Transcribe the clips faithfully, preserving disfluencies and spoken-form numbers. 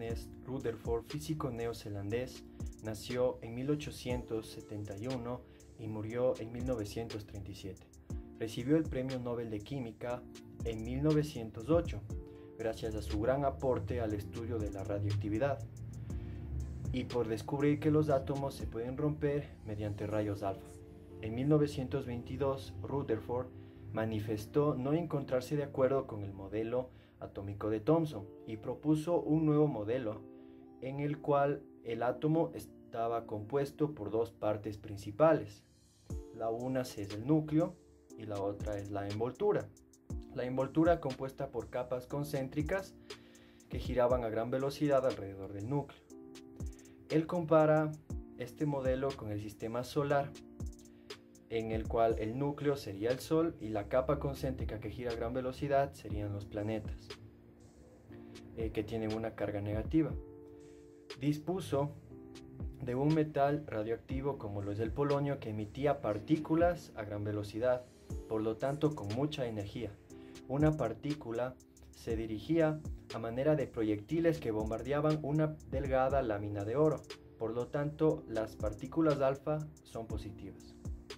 Ernest Rutherford, físico neozelandés, nació en mil ochocientos setenta y uno y murió en mil novecientos treinta y siete. Recibió el Premio Nobel de Química en mil novecientos ocho, gracias a su gran aporte al estudio de la radioactividad y por descubrir que los átomos se pueden romper mediante rayos alfa. En mil novecientos veintidós, Rutherford manifestó no encontrarse de acuerdo con el modelo atómico de Thomson y propuso un nuevo modelo en el cual el átomo estaba compuesto por dos partes principales. La una es el núcleo y la otra es la envoltura. La envoltura compuesta por capas concéntricas que giraban a gran velocidad alrededor del núcleo. Él compara este modelo con el sistema solar, en el cual el núcleo sería el Sol y la capa concéntrica que gira a gran velocidad serían los planetas, eh, que tienen una carga negativa. Dispuso de un metal radioactivo como lo es el polonio, que emitía partículas a gran velocidad, por lo tanto con mucha energía. Una partícula se dirigía a manera de proyectiles que bombardeaban una delgada lámina de oro, por lo tanto las partículas alfa son positivas.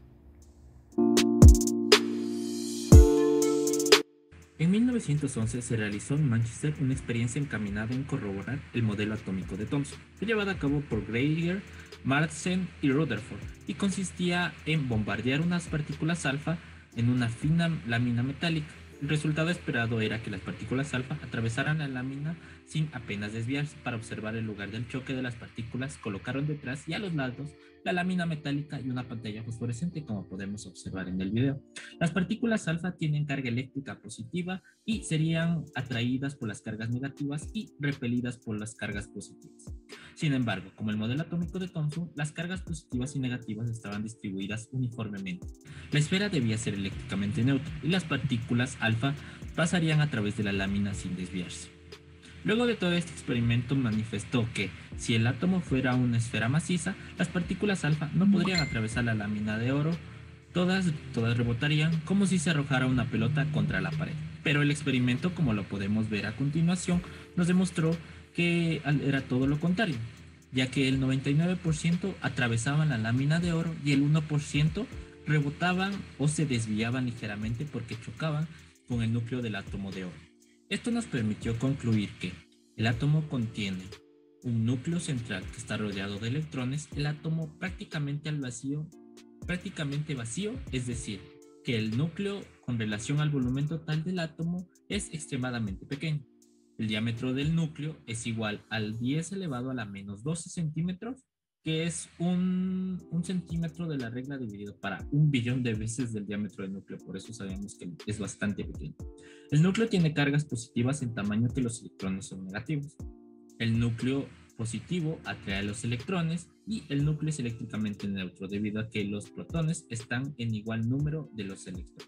En mil novecientos once se realizó en Manchester una experiencia encaminada en corroborar el modelo atómico de Thomson, fue llevada a cabo por Geiger, Marsden y Rutherford, y consistía en bombardear unas partículas alfa en una fina lámina metálica. El resultado esperado era que las partículas alfa atravesaran la lámina sin apenas desviarse. Para observar el lugar del choque de las partículas, colocaron detrás y a los lados la lámina metálica y una pantalla fosforescente, como podemos observar en el video. Las partículas alfa tienen carga eléctrica positiva y serían atraídas por las cargas negativas y repelidas por las cargas positivas. Sin embargo, como el modelo atómico de Thomson, las cargas positivas y negativas estaban distribuidas uniformemente. La esfera debía ser eléctricamente neutra y las partículas alfa pasarían a través de la lámina sin desviarse. Luego de todo este experimento manifestó que si el átomo fuera una esfera maciza, las partículas alfa no podrían atravesar la lámina de oro, todas, todas rebotarían como si se arrojara una pelota contra la pared. Pero el experimento, como lo podemos ver a continuación, nos demostró que era todo lo contrario, ya que el noventa y nueve por ciento atravesaban la lámina de oro y el uno por ciento rebotaban o se desviaban ligeramente porque chocaban con el núcleo del átomo de oro. Esto nos permitió concluir que el átomo contiene un núcleo central que está rodeado de electrones, el átomo prácticamente al vacío, prácticamente vacío, es decir, que el núcleo con relación al volumen total del átomo es extremadamente pequeño. El diámetro del núcleo es igual al diez elevado a la menos doce centímetros, que es un, un centímetro de la regla dividido para un billón de veces del diámetro del núcleo, por eso sabemos que es bastante pequeño. El núcleo tiene cargas positivas en tamaño que los electrones son negativos. El núcleo positivo atrae a los electrones y el núcleo es eléctricamente neutro debido a que los protones están en igual número de los electrones.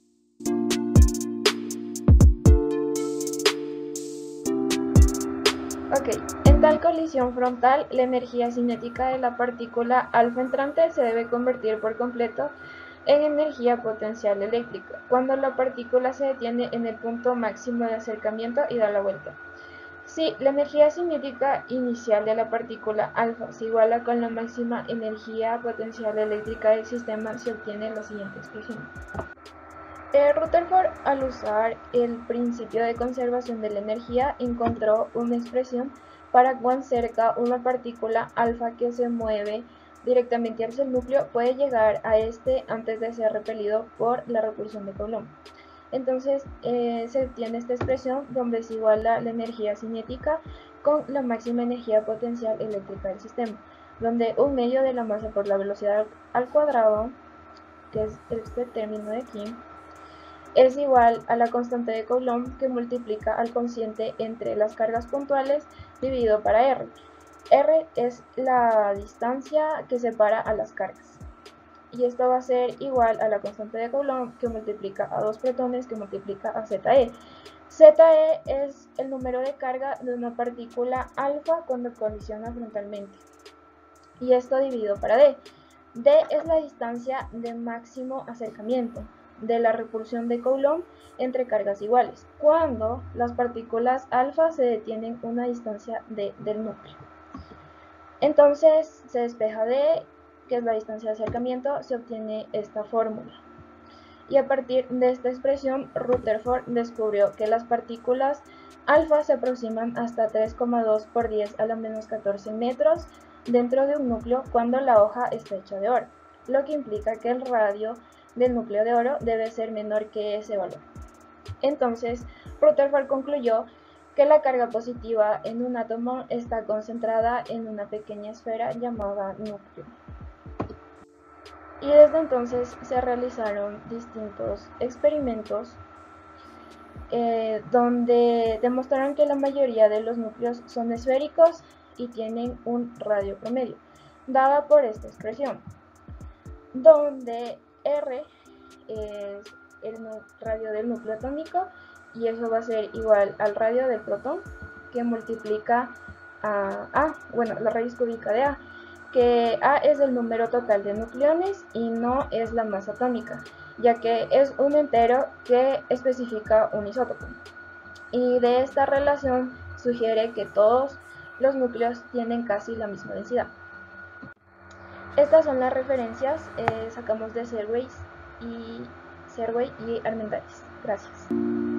Ok, en tal colisión frontal, la energía cinética de la partícula alfa entrante se debe convertir por completo en energía potencial eléctrica, cuando la partícula se detiene en el punto máximo de acercamiento y da la vuelta. Si la energía cinética inicial de la partícula alfa se iguala con la máxima energía potencial eléctrica del sistema, se obtiene la siguiente expresión. Eh, Rutherford, al usar el principio de conservación de la energía, encontró una expresión para cuán cerca una partícula alfa que se mueve directamente hacia el núcleo puede llegar a este antes de ser repelido por la repulsión de Coulomb. Entonces eh, se obtiene esta expresión donde se iguala la energía cinética con la máxima energía potencial eléctrica del sistema, donde un medio de la masa por la velocidad al cuadrado, que es este término de aquí, es igual a la constante de Coulomb que multiplica al cociente entre las cargas puntuales dividido para R. R es la distancia que separa a las cargas. Y esto va a ser igual a la constante de Coulomb que multiplica a dos protones que multiplica a ZE. ZE es el número de carga de una partícula alfa cuando colisiona frontalmente. Y esto dividido para D. D es la distancia de máximo acercamiento. de la repulsión de Coulomb entre cargas iguales, cuando las partículas alfa se detienen a una distancia de, del núcleo. Entonces se despeja D, que es la distancia de acercamiento, se obtiene esta fórmula. Y a partir de esta expresión, Rutherford descubrió que las partículas alfa se aproximan hasta tres coma dos por diez a la menos catorce metros dentro de un núcleo cuando la hoja está hecha de oro, lo que implica que el radio del núcleo de oro debe ser menor que ese valor. Entonces, Rutherford concluyó que la carga positiva en un átomo está concentrada en una pequeña esfera llamada núcleo. Y desde entonces se realizaron distintos experimentos eh, donde demostraron que la mayoría de los núcleos son esféricos y tienen un radio promedio, dada por esta expresión, donde R es el radio del núcleo atómico y eso va a ser igual al radio del protón, que multiplica a A, bueno, la raíz cúbica de A, que A es el número total de nucleones y no es la masa atómica, ya que es un entero que especifica un isótopo. Y de esta relación sugiere que todos los núcleos tienen casi la misma densidad. Estas son las referencias, eh, sacamos de Serway y, Serway y Armendáriz. Gracias.